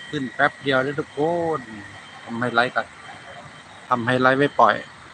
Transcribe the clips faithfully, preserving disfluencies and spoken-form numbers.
ขึ้นแป๊บเดียวเลยทุกคนทำไฮไลท์กันทำไฮไลท์ไว้ปล่อย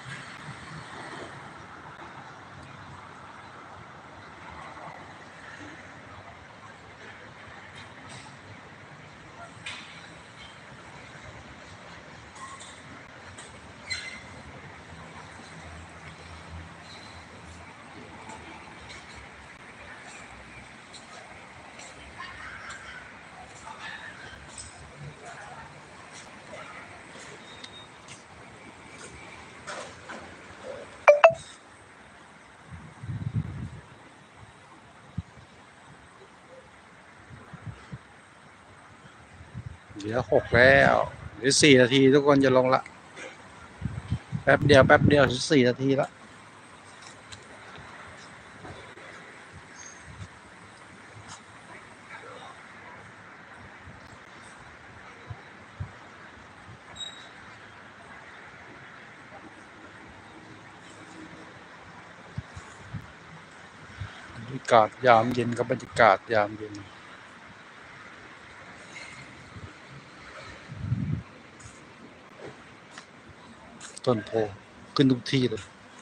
เหลือหกแล้วเหลือสี่นาทีทุกคนจะลงละแป๊บเดียวแป๊บเดียวสี่นาทีละบรรยากาศยามเย็นกับบรรยากาศยามเย็นต้นโพขึ้นทุกที่เลย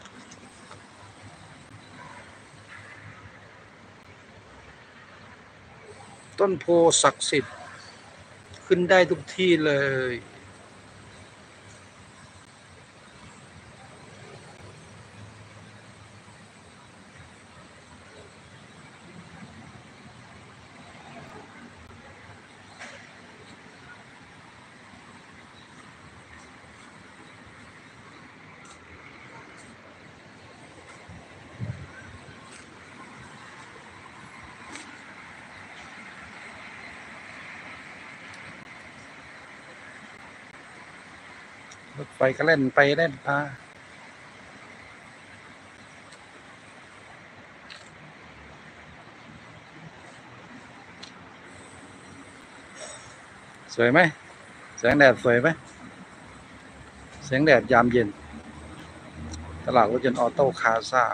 ต้นโพศักดิ์สิทธิ์ขึ้นได้ทุกที่เลยรถไฟก็เล่นไปเล่นมาสวยไหมแสงแดดสวยไหมแสงแดดยามเย็นตลาดรถยนต์ออโต้คาซ่า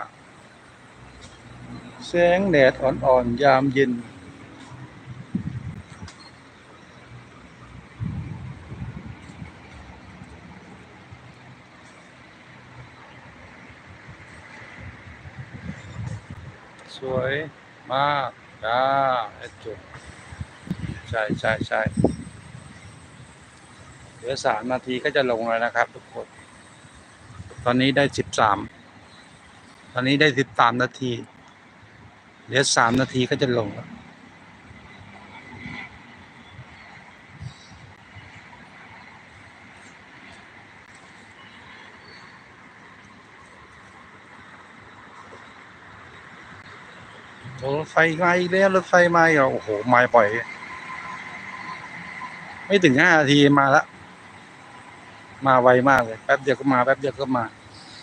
แสงแดดอ่อนๆยามเย็นสวยมากจ้าไอ้จุดใช่ใช่ใช่เหลือสามนาทีก็จะลงแล้วนะครับทุกคนตอนนี้ได้สิบสามตอนนี้ได้สิบสามนาทีเหลือสามนาทีก็จะลงแล้วรถไฟมาอีกแล้วรถไฟมาอีกแล้วโอ้โหมาบ่อยไม่ถึงห้านาทีมาแล้วมาไวมากเลยแป๊บเดียวก็มาแป๊บเดียวก็มา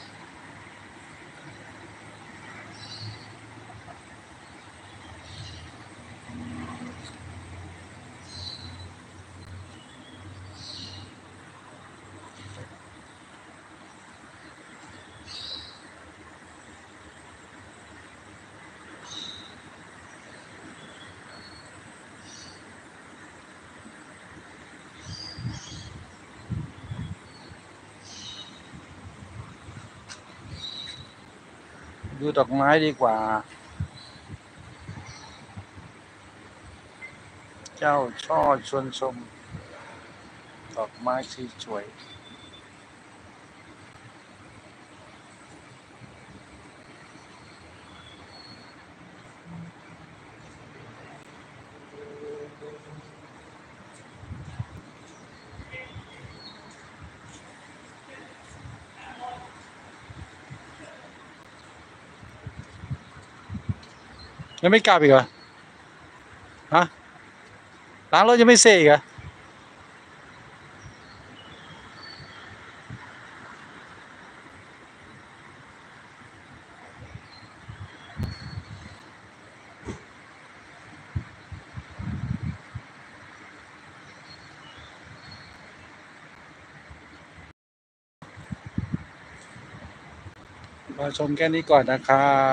ดูดอกไม้ดีกว่าเจ้าช่อชวนชมดอกไม้สีสวยยังไม่กลับอีกเหรอฮะล้างรถยังไม่เสร็จอีกเหรอมาชมแค่นี้ก่อนนะครับ